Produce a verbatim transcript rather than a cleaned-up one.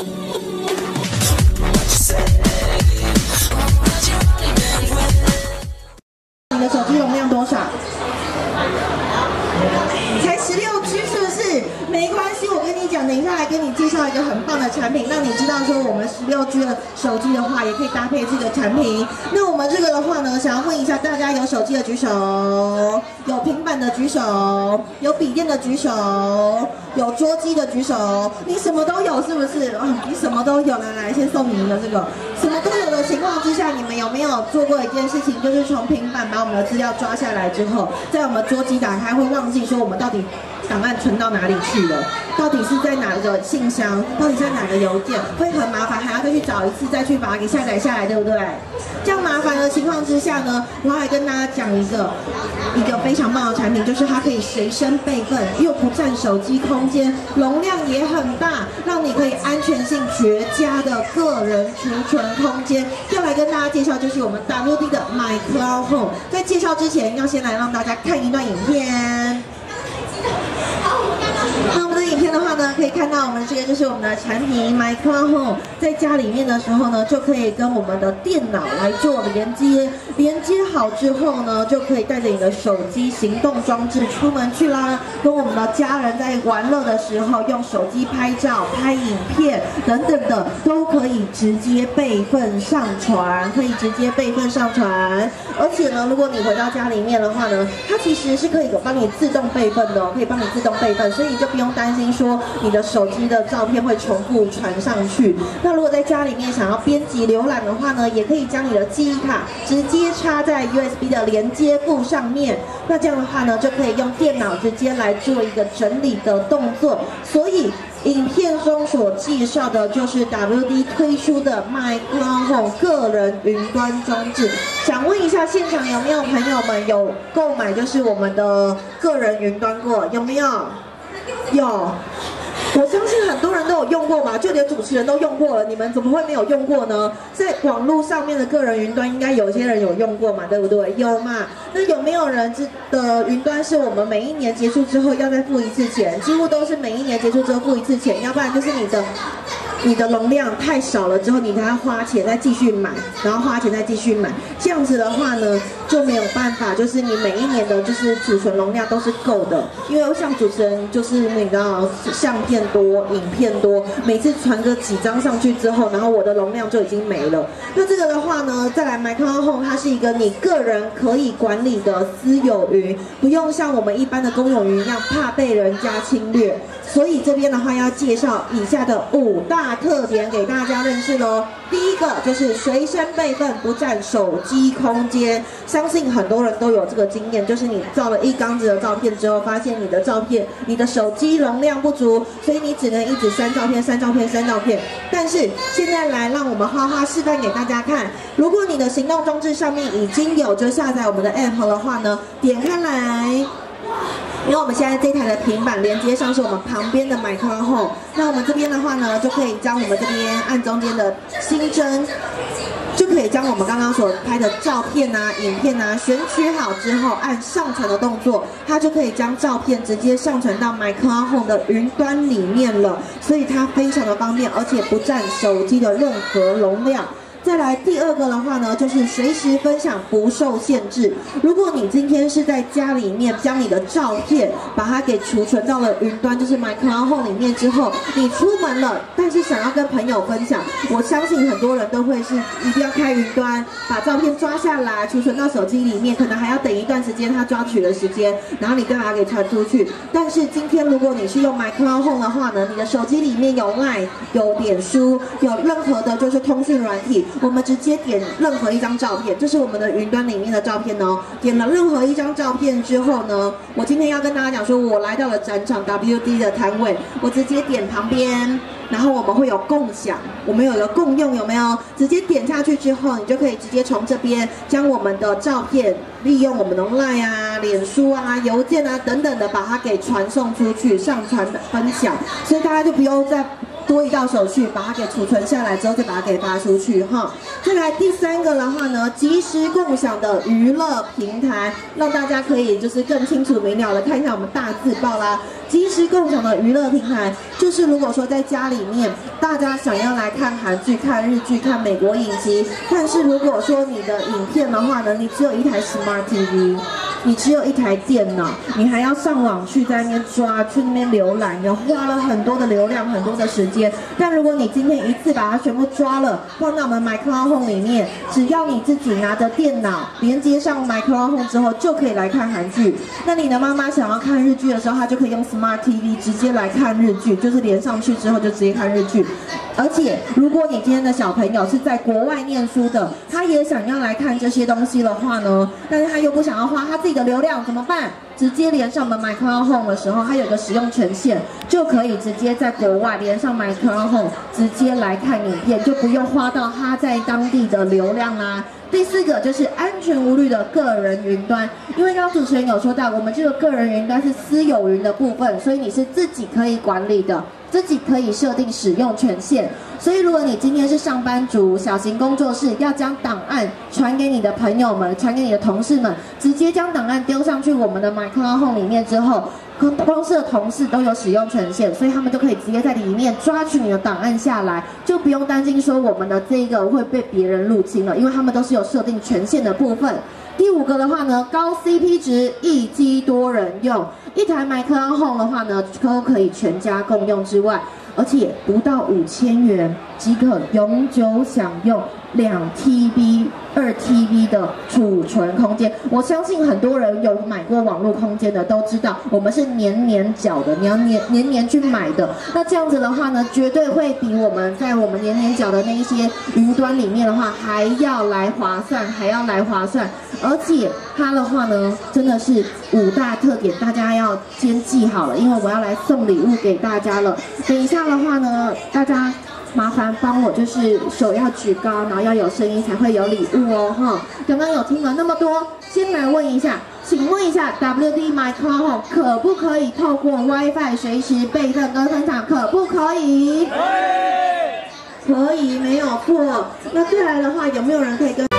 你的手机容量多少？才十六 G 是不是？没关系，我跟你讲，等一下来跟你介绍一个很棒的产品，让你知道说我们十六 G 的手机的话，也可以搭配这个产品。那我们这个的话呢，想要问一下大家，有手机的举手，有平板的举手，有笔电的举手，有桌机的举手。你什么都有是不是？哦，你什么都有，来来，先送你一个这个。什么都有的情况之下，你们有没有做过一件事情，就是从平板把我们的资料抓下来之后，在我们桌机打开会忘记说我们到底档案存到哪里去了，到底是在哪个信箱，到底在哪个邮件，会很麻烦，还要再去找一次，再去把它给下载下来，对不对？这样麻烦的情况之下呢，我还跟大家讲一个一个非常棒的产品，就是它可以随身备份，又不占手机空间，容量也很大，让你可以安全性绝佳的个人储存空间。要来跟大家介绍，就是我们 W D 的 My Cloud Home。在介绍之前，要先来让大家看一段影片。那我们的影片的话呢，可以看到我们这个就是我们的产品 My Cloud Home， 在家里面的时候呢，就可以跟我们的电脑来做连接，连接好之后呢，就可以带着你的手机行动装置出门去啦，跟我们的家人在玩乐的时候，用手机拍照、拍影片等等的，都可以直接备份上传，可以直接备份上传。而且呢，如果你回到家里面的话呢，它其实是可以有帮你自动备份的哦，可以帮你自动备份，所以你就不用担心说你的手机的照片会重复传上去。那如果在家里面想要编辑浏览的话呢，也可以将你的记忆卡直接插在 U S B 的连接部上面。那这样的话呢，就可以用电脑直接来做一个整理的动作。所以影片中所介绍的就是 W D 推出的 My Cloud Home 个人云端装置。想问一下现场有没有朋友们有购买就是我们的个人云端过？有没有？有。我相信很多人都有用过嘛，就连主持人都用过了，你们怎么会没有用过呢？在网络上面的个人云端，应该有些人有用过嘛，对不对？有嘛？那有没有人的云端是我们每一年结束之后要再付一次钱？几乎都是每一年结束之后付一次钱，要不然就是你的你的容量太少了之后，你还要花钱再继续买，然后花钱再继续买，这样子的话呢，就没有办法，就是你每一年的就是储存容量都是够的，因为像主持人就是你知道相片多、影片多，每次传个几张上去之后，然后我的容量就已经没了。那这个的话呢，再来 My Cloud Home， 它是一个你个人可以管理的私有云，不用像我们一般的公有云一样怕被人家侵略。所以这边的话要介绍以下的五大特点给大家认识咯。第一个就是随身备份，不占手机空间。相信很多人都有这个经验，就是你照了一缸子的照片之后，发现你的照片、你的手机容量不足，所以你只能一直删照片、删照片、删照片。但是现在来让我们花花示范给大家看，如果你的行动装置上面已经有就下载我们的 app 的话呢，点开来。因为我们现在这台的平板连接上是我们旁边的 My Cloud Home， 那我们这边的话呢，就可以将我们这边按中间的新增，就可以将我们刚刚所拍的照片啊、影片啊选取好之后，按上传的动作，它就可以将照片直接上传到 My Cloud Home 的云端里面了，所以它非常的方便，而且不占手机的任何容量。再来第二个的话呢，就是随时分享不受限制。如果你今天是在家里面将你的照片把它给储存到了云端，就是 My Cloud Home 里面之后，你出门了，但是想要跟朋友分享，我相信很多人都会是一定要开云端，把照片抓下来储存到手机里面，可能还要等一段时间它抓取的时间，然后你再把它给传出去。但是今天如果你是用 My Cloud Home 的话呢，你的手机里面有 Line、有脸书、有任何的就是通讯软体。我们直接点任何一张照片，这是我们的云端里面的照片哦。点了任何一张照片之后呢，我今天要跟大家讲说，我来到了展场 W D 的摊位，我直接点旁边，然后我们会有共享，我们有一个共用，有没有？直接点下去之后，你就可以直接从这边将我们的照片，利用我们的 Line 啊、脸书啊、邮件啊等等的，把它给传送出去，上传分享，所以大家就不用再多一道手续，把它给储存下来之后，再把它给发出去哈。再来第三个的话呢，即时共享的娱乐平台，让大家可以就是更清楚明了的看一下我们大字报啦。即时共享的娱乐平台，就是如果说在家里面大家想要来看韩剧、看日剧、看美国影集，但是如果说你的影片的话呢，你只有一台 Smart T V。你只有一台电脑，你还要上网去在那边抓，去那边浏览，你花了很多的流量，很多的时间。但如果你今天一次把它全部抓了，放到我们 MyCloud Home 里面，只要你自己拿着电脑连接上 MyCloud Home 之后，就可以来看韩剧。那你的妈妈想要看日剧的时候，她就可以用 Smart T V 直接来看日剧，就是连上去之后就直接看日剧。而且，如果你今天的小朋友是在国外念书的，他也想要来看这些东西的话呢，但是他又不想要花他自己的流量，怎么办？直接连上我们 MyCloud Home 的时候，它有一个使用权限，就可以直接在国外连上 MyCloud Home， 直接来看影片，就不用花到他在当地的流量啦。第四个就是安全无虑的个人云端，因为刚刚主持人有说到，我们这个个人云端是私有云的部分，所以你是自己可以管理的，自己可以设定使用权限。所以如果你今天是上班族、小型工作室，要将档案传给你的朋友们、传给你的同事们，直接将档案丢上去我们的 MyCloud Home 里面之后，公司的同事都有使用权限，所以他们就可以直接在里面抓取你的档案下来，就不用担心说我们的这个会被别人入侵了，因为他们都是有设定权限的部分。第五个的话呢，高 C P 值，一机多人用，一台 MyCloud Home 的话呢，都可以全家共用之外，而且不到五千元即可永久享用两 T B、二 T B 的储存空间。我相信很多人有买过网络空间的都知道，我们是年年缴的，你要年年年去买的。那这样子的话呢，绝对会比我们在我们年年缴的那一些云端里面的话还要来划算，还要来划算。而且它的话呢，真的是五大特点，大家要先记好了，因为我要来送礼物给大家了。等一下的话呢，大家麻烦帮我就是手要举高，然后要有声音才会有礼物哦哈。刚刚有听了那么多，先来问一下，请问一下 W D MyCloud Home 可不可以透过 WiFi 随时备份跟分享？可不可以？可以，可以，没有错。那再来的话，有没有人可以跟